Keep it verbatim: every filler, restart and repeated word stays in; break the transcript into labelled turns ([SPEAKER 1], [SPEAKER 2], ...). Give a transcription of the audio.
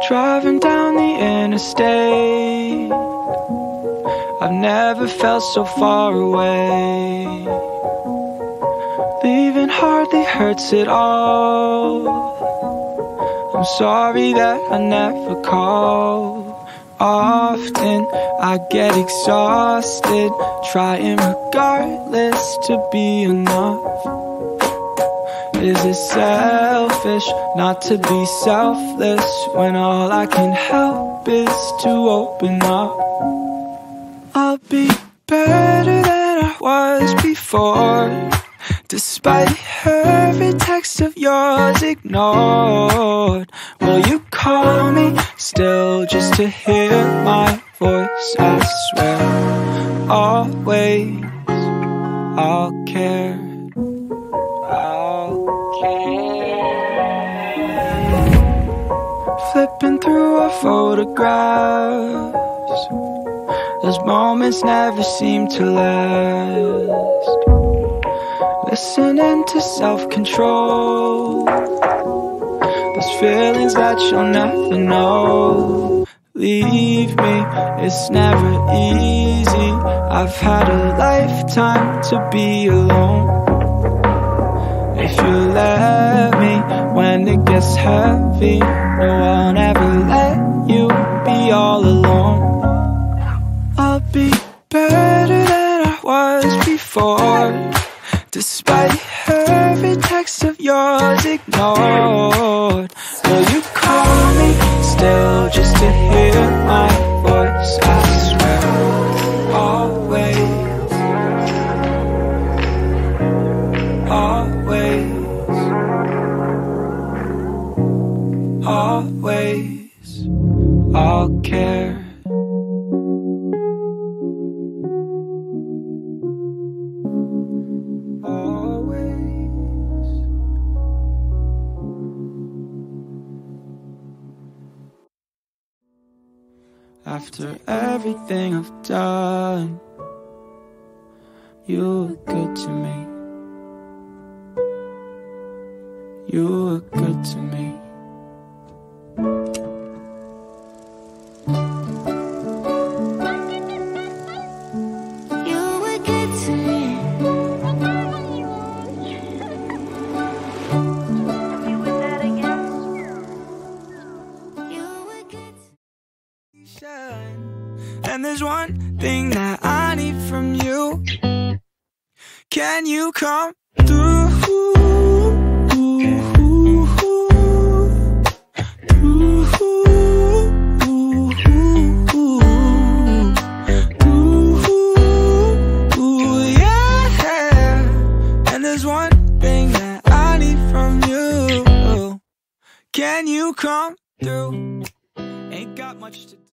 [SPEAKER 1] Driving down the interstate, I've never felt so far away. Leaving hardly hurts at all. I'm sorry that I never called. Often I get exhausted, trying regardless to be enough. Is it selfish not to be selfless when all I can help is to open up? I'll be better than I was before, despite every text of yours ignored. Will you call me still just to hear my voice? I swear, always I'll care. I'll care. Flipping through our photographs, those moments never seem to last. Listening to self-control, those feelings that you'll never know. Leave me, it's never easy. I've had a lifetime to be alone. If you let me when it gets heavy, no, I'll never let you be all alone. I'll be better than I was before, despite every text of yours ignored. Will you call me still just to hear my voice? I swear, always, always, always, I'll care. After everything I've done, you were good to me. You were good to me.
[SPEAKER 2] You were good to me.
[SPEAKER 1] And there's one thing that I need from you. Can you come through? Yeah. And there's one thing that I need from you. Can you come through? Ain't got much to do.